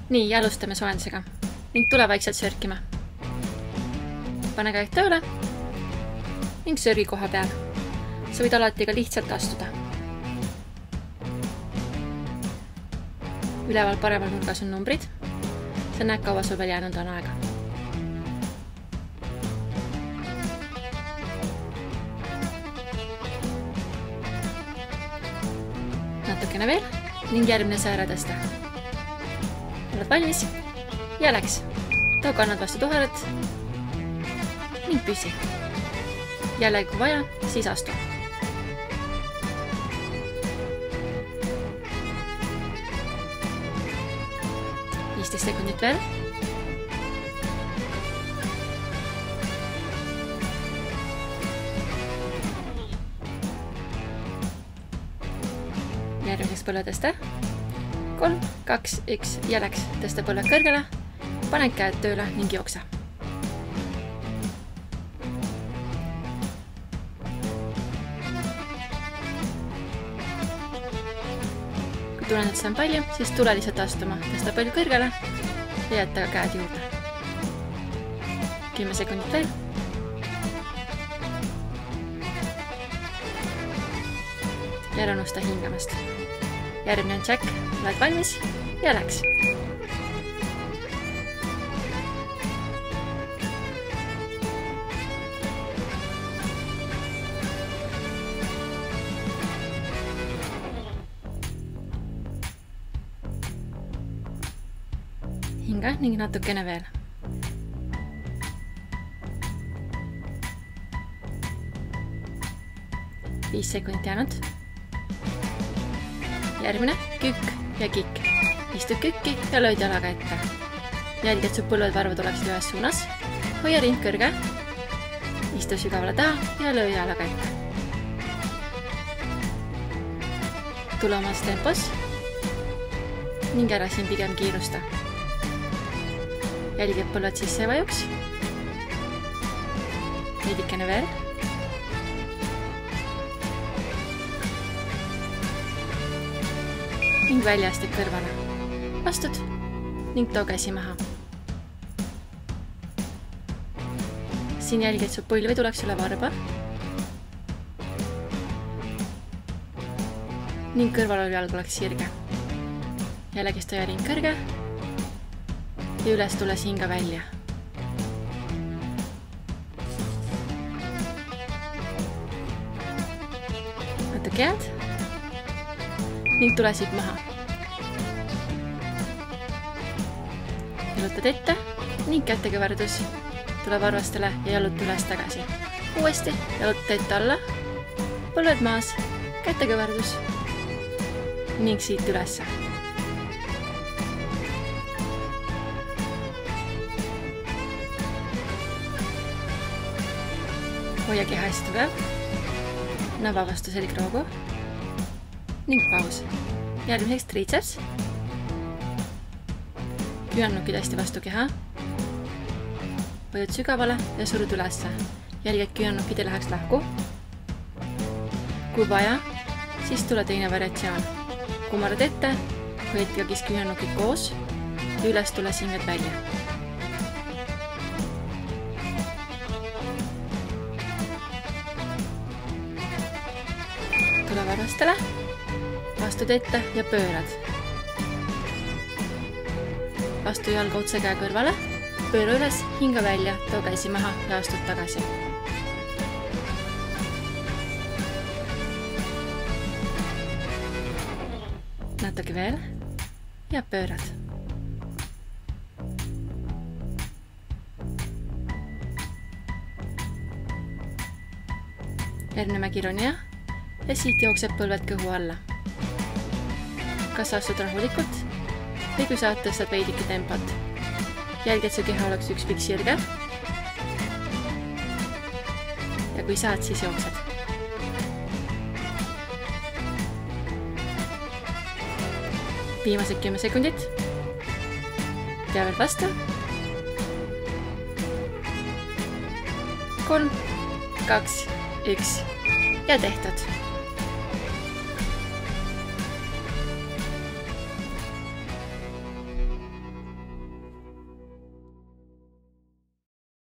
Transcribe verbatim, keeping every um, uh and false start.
Nii, alustame soojendusega ning tule vaikselt sörkima. Pane käed tööle ning sörgi koha peal. Sa võid alati ka lihtsalt astuda. Üleval paremal nurgas on numbrid. Sa näed, kaua sul veel jäänud on aega. Natukene veel ning järgmine sääre tõsta. Oled valmis? Ja läks. Too kannad vastu tuharat ning püsi. Jällegi kui vaja, siis astu. viisteist sekundit veel. Järgmiseks põlve tõsta. kolm, kaks, üks ja läks. Tõsta põlved kõrgele. Pane käed tööle ning jooksa. Kui tunnen, et see on palju, siis tule lihtsalt astuma. Tõsta põlv kõrgele ja jätta ka käed juurde. kümme sekundit veel. Ja ära unusta hingamast. Järgmine on Jack. Oled valmis? Ja läks. Hinga ning natukene veel. viis sekundit jäänud. Järgmine, kükk ja kikk. Istud kükki ja lööd jalaga ette. Jälgi, et su põlved varvad oleksid ühes suunas. Hoia rind kõrge. Istu sügavale taha ja löö jalaga ette. Tule omas tempos ning ära siin pigem kiirusta. Jälgi, et põlved sisse ei vajuks. Veidikene veel. Ning väljastik kõrvale. Astud ning too käsi maha. Siin jälgi, et su põlv ei tuleks üle varba. Ning kõrval jalg oleks sirge. Jällegi stoja ring kõrge. Ja üles tules hinga välja. Natuke jääd. Ning tule siit maha. Jalutad ette ning kätekõverdus. Tule varvastele ja jaluta üles tagasi. Uuesti jalutad ette alla. Põlved maas. Kätekõverdus. Ning siit ülesse. Hoia keha hästi tugev. Nava vastu selgroogu. Ning paus. Järgmiseks triitseps. Küünarnukid hästi vastu keha. Vajud sügavale ja surud ülesse. Jälgi, et küünarnukid ei läheks lahku. Kui vaja, siis tule teine variatsioon. Kumarad ette, hoiad kõigis küünarnukid koos ja üles tule hinged välja. Tule varvastele. Astud ette ja pöörad. Astu jalga otse käe kõrvale, pööra üles, hinga välja, too käsi maha ja astud tagasi. Natuke veel ja pöörad. Järgmine mägironija ja siit jookseb põlved kõhu alla. Kas astud rahulikult või kui saad, tõstad veidike tempot. Jälgi, et su keha oleks üks pikk sirge. Ja kui saad, siis jooksed. Viimased kümme sekundit. Ja veel vastu. kolm, kaks, üks ja tehtud.